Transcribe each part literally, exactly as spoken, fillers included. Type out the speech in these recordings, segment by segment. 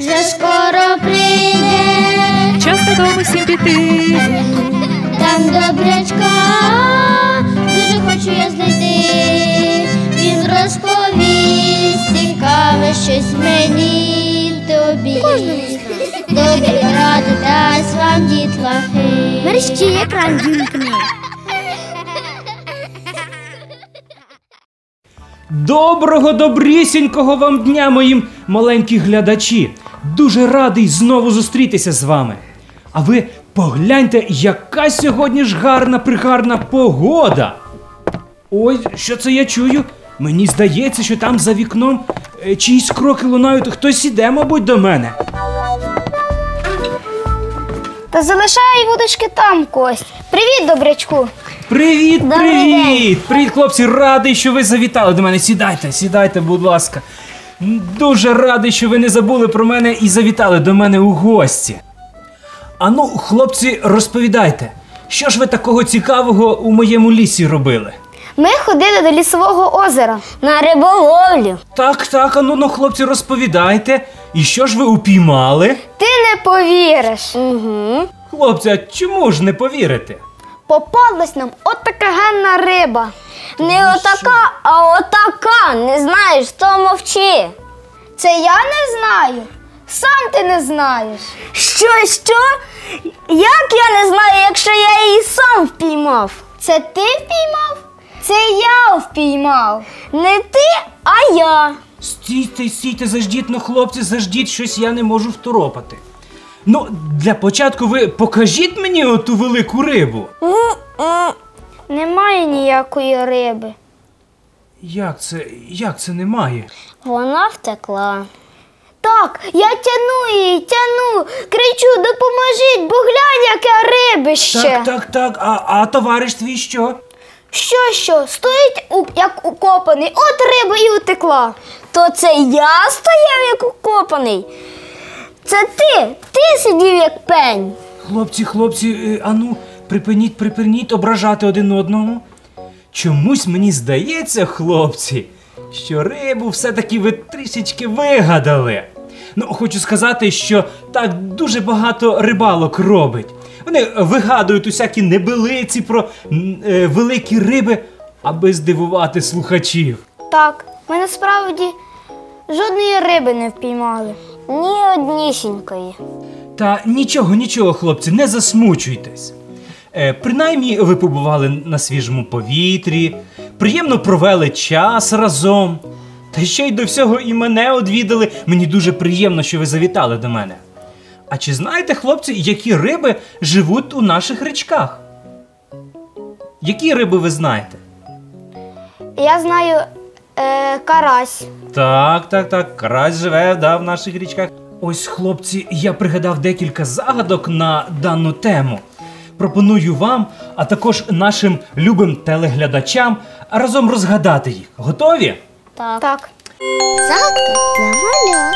вже скоро прийде, час додому всім піти. Там добрячка дуже хочу я знайти. Він розповість цікаве щось мені й тобі. Добрі ради дасть вам дітлахи. Мерщій екран вімкни. Доброго, добрісінького вам дня, мої маленькі глядачі! Дуже радий знову зустрітися з вами. А ви погляньте, яка сьогодні ж гарна-пригарна погода! Ой, що це я чую? Мені здається, що там за вікном е, чиїсь кроки лунають. Хтось іде, мабуть, до мене. Та залишай вудочки там, Кость. Привіт, добрячку. Привіт, Добрий привіт! Привіт, хлопці, радий, що ви завітали до мене. Сідайте, сідайте, будь ласка. Дуже радий, що ви не забули про мене і завітали до мене у гості. Ану, хлопці, розповідайте, що ж ви такого цікавого у моєму лісі робили? Ми ходили до лісового озера. На риболовлю. Так, так, ану, ну, хлопці, розповідайте. І що ж ви упіймали? Ти не повіриш. Угу. Хлопці, а чому ж не повірите? Попалась нам от така гарна риба. Не отака, а отака. Не знаєш, то мовчи. Це я не знаю. Сам ти не знаєш. Що, що? Як я не знаю, якщо я її сам впіймав? Це ти впіймав? Це я впіймав. Не ти, а я. Стійте, стійте, заждіть, ну, хлопці, заждіть, щось я не можу второпати. Ну, для початку ви покажіть мені оту велику рибу. Немає ніякої риби. Як це, як це немає? Вона втекла. Так, я тяну її, тяну, кричу, допоможіть, бо глянь, яке рибище. Так, так, так, а, а товариш твій що? Що, що, стоїть у, як укопаний, от риба і утекла. То це я стояв як укопаний? Це ти, ти сидів як пень. Хлопці, хлопці, е, ану, припиніть, припиніть ображати один одного. Чомусь мені здається, хлопці, що рибу все-таки ви трішечки вигадали. Ну, хочу сказати, що так дуже багато рибалок робить. Вони вигадують усякі небилиці про е, великі риби, аби здивувати слухачів. Так, ми насправді жодної риби не впіймали. Ні однісінької. Та нічого, нічого, хлопці, не засмучуйтесь. Е, принаймні ви побували на свіжому повітрі, приємно провели час разом. Та ще й до всього і мене одвідали. Мені дуже приємно, що ви завітали до мене. А чи знаєте, хлопці, які риби живуть у наших річках? Які риби ви знаєте? Я знаю е, карась. Так, так, так, карась живе, да, в наших річках. Ось, хлопці, я пригадав декілька загадок на дану тему. Пропоную вам, а також нашим любим телеглядачам разом розгадати їх. Готові? Так. Так. Загадка для малят.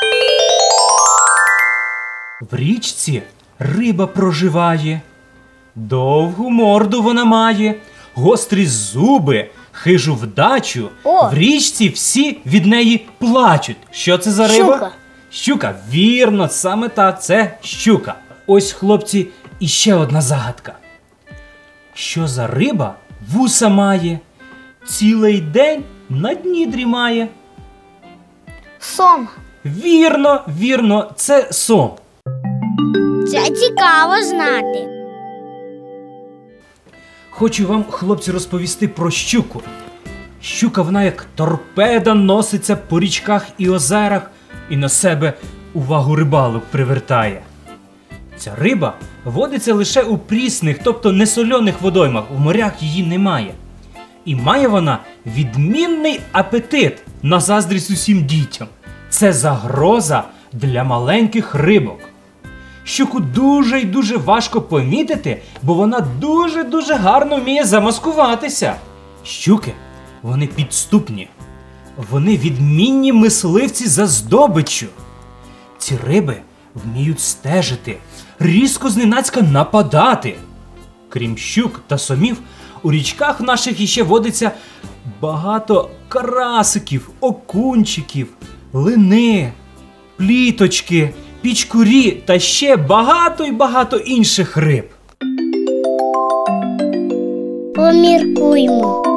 В річці риба проживає, довгу морду вона має, гострі зуби, хижу вдачу. О! В річці всі від неї плачуть. Що це за риба? Щука. Щука, вірно, саме так, це щука. Ось, хлопці, іще одна загадка. Що за риба вуса має, цілий день на дні дрімає? Сом. Вірно, вірно, це сом. Це цікаво знати. Хочу вам, хлопці, розповісти про щуку. Щука, вона як торпеда носиться по річках і озерах і на себе увагу рибалок привертає. Ця риба водиться лише у прісних, тобто несольоних водоймах, у морях її немає. І має вона відмінний апетит на заздрість усім дітям. Це загроза для маленьких рибок. Щуку дуже й дуже важко помітити, бо вона дуже-дуже гарно вміє замаскуватися. Щуки, вони підступні. Вони відмінні мисливці за здобиччю. Ці риби вміють стежити, різко зненацька нападати. Крім щук та сомів, у річках наших іще водиться багато карасиків, окунчиків, лини. пліточки, пічкурі та ще багато й багато інших риб. Поміркуймо.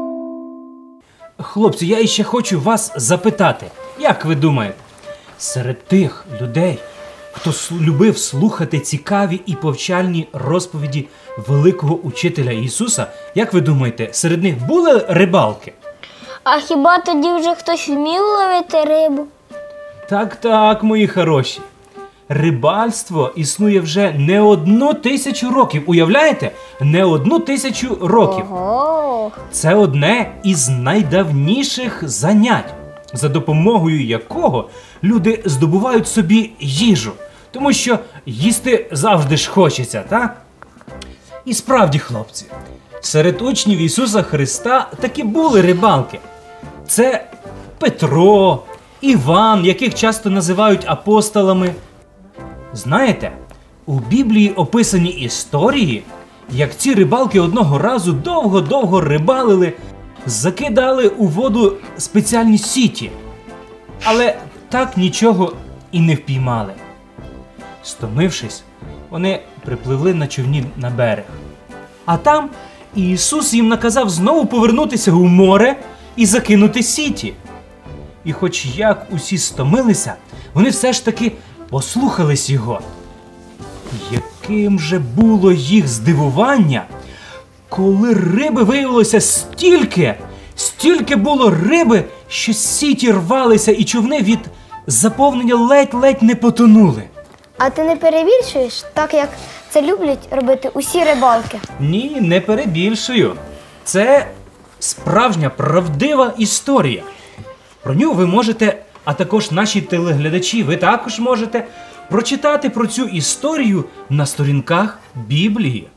Хлопці, я іще хочу вас запитати, як ви думаєте, серед тих людей, хто любив слухати цікаві і повчальні розповіді великого учителя Ісуса, як ви думаєте, серед них були рибалки? А хіба тоді вже хтось вмів ловити рибу? Так-так, мої хороші. Рибальство існує вже не одну тисячу років. Уявляєте? Не одну тисячу років. Ого! Це одне із найдавніших занять, за допомогою якого люди здобувають собі їжу. Тому що їсти завжди ж хочеться, так? І справді, хлопці, серед учнів Ісуса Христа таки були рибалки. Це Петро, Іван, яких часто називають апостолами. Знаєте, у Біблії описані історії, як ці рибалки одного разу довго-довго рибалили, закидали у воду спеціальні сіті, але так нічого і не впіймали. Стомившись, вони припливли на човні на берег. А там Ісус їм наказав знову повернутися у море і закинути сіті. І хоч як усі стомилися, вони все ж таки послухались його. Яким же було їх здивування, коли риби виявилося стільки, стільки було риби, що сіті рвалися і човни від заповнення ледь-ледь не потонули. А ти не перебільшуєш, так як це люблять робити усі рибалки? Ні, не перебільшую. Це справжня, правдива історія. Про нього ви можете, а також наші телеглядачі, ви також можете прочитати про цю історію на сторінках Біблії.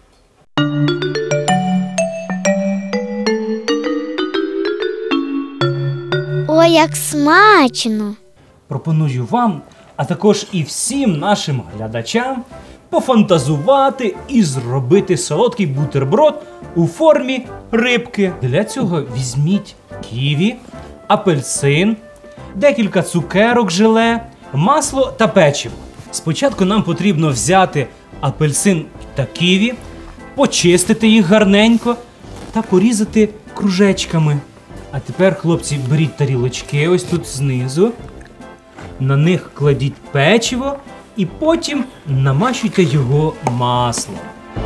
Ой, як смачно! Пропоную вам, а також і всім нашим глядачам, пофантазувати і зробити солодкий бутерброд у формі рибки. Для цього візьміть ківі, апельсин, декілька цукерок желе, масло та печиво. Спочатку нам потрібно взяти апельсин та ківі, почистити їх гарненько та порізати кружечками. А тепер, хлопці, беріть тарілочки ось тут знизу, на них кладіть печиво і потім намащуйте його маслом.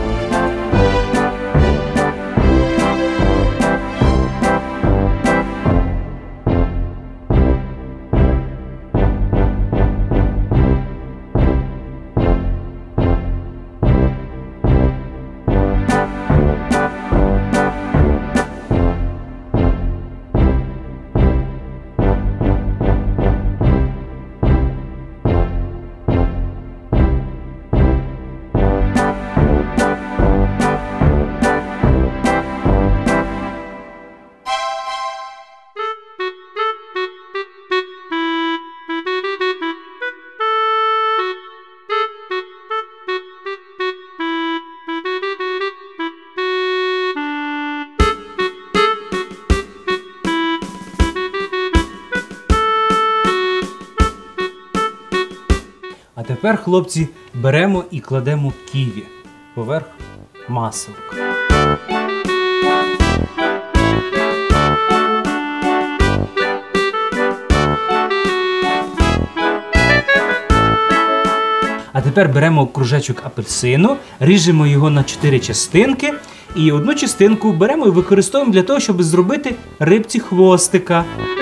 А тепер, хлопці, беремо і кладемо ківі поверх маселка. А тепер беремо кружечок апельсину, ріжемо його на чотири частинки і одну частинку беремо і використовуємо для того, щоб зробити рибці хвостика.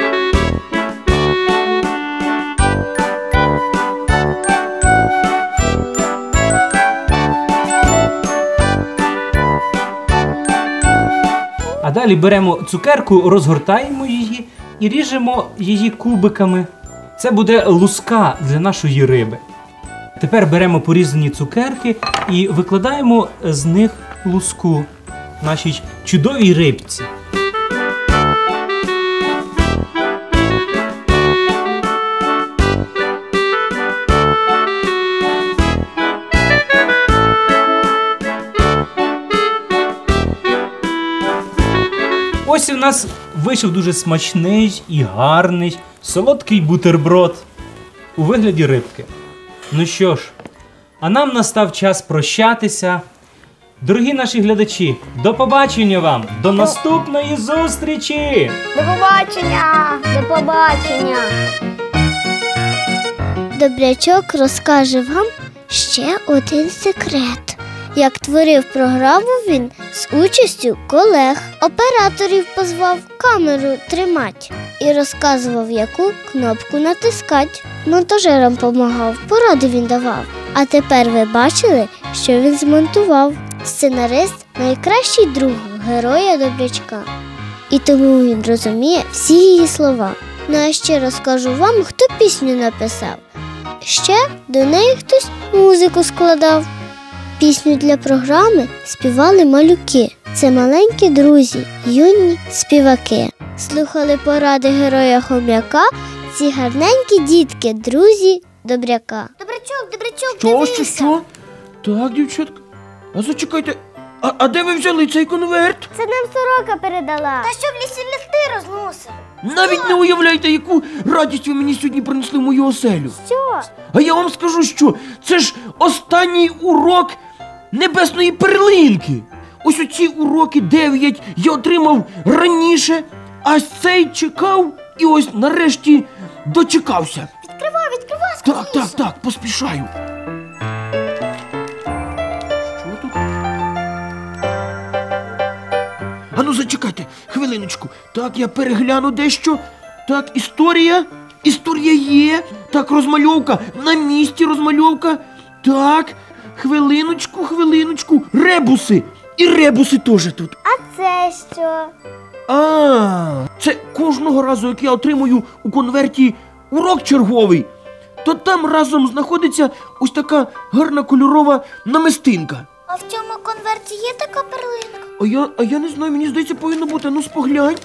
А далі беремо цукерку, розгортаємо її і ріжемо її кубиками. Це буде луска для нашої риби. Тепер беремо порізані цукерки і викладаємо з них луску нашій чудовій рибці. Ось і в нас вийшов дуже смачний і гарний солодкий бутерброд. у вигляді рибки. Ну що ж, а нам настав час прощатися. Дорогі наші глядачі, до побачення вам! До наступної зустрічі! До побачення! До побачення! Добрячок розкаже вам ще один секрет. Як творив програму він з участю колег. Операторів позвав камеру тримати і розказував, яку кнопку натискати. Монтажерам помагав, поради він давав. А тепер ви бачили, що він змонтував. Сценарист – найкращий друг героя Добрячка. І тому він розуміє всі її слова. Ну а ще розкажу вам, хто пісню написав. Ще до неї хтось музику складав. Пісню для програми співали малюки. Це маленькі друзі, юні співаки. Слухали поради героя Хом'яка ці гарненькі дітки, друзі Добряка. Добрячок, Добрячок, Що, дивися. що, що? Так, дівчатка. А зачекайте, а, а де ви взяли цей конверт? Це нам сорока передала. Та що в лісі листи розносив? Навіть не уявляєте, яку радість ви мені сьогодні принесли в мою оселю. Що? А я вам скажу, що це ж останній урок небесної перлинки. Ось оці уроки дев'ять я отримав раніше, а цей чекав і ось нарешті дочекався. Відкривай, відкривай, Так, так, так, поспішаю. Що тут? Ану, зачекайте, хвилиночку. Так, я перегляну дещо. Так, історія. Історія є. Так, розмальовка. На місці розмальовка. Так, хвилиночку, хвилиночку. Ребуси. І ребуси теж тут. А це що? А, це кожного разу, як я отримую у конверті урок черговий, то там разом знаходиться ось така гарна кольорова намистинка. А в цьому конверті є така перлинка? А я, а я не знаю, мені здається, повинно бути. Ну, споглянь.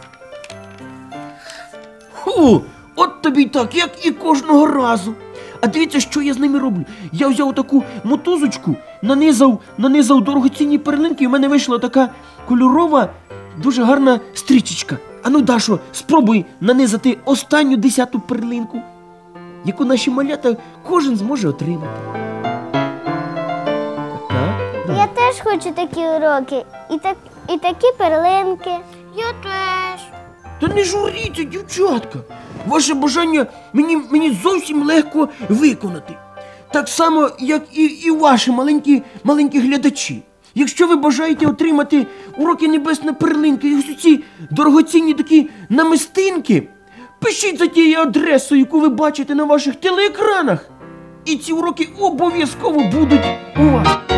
Ху, от тобі й так, як і кожного разу. А дивіться, що я з ними роблю. Я взяв таку мотузочку, нанизав, нанизав дорогоцінні перлинки, і в мене вийшла така кольорова, дуже гарна стрічечка. А ну, Дашо, спробуй нанизати останню десяту перлинку, яку наші малята кожен зможе отримати. Так, так. Я теж хочу такі уроки. І, так, і такі перлинки. Я теж. Та не журіться, дівчатка. Ваше бажання мені, мені зовсім легко виконати. Так само, як і, і ваші маленькі, маленькі глядачі. Якщо ви бажаєте отримати уроки небесної перлинки і ось ці дорогоцінні такі намистинки, пишіть за тією адресою, яку ви бачите на ваших телеекранах. І ці уроки обов'язково будуть у вас.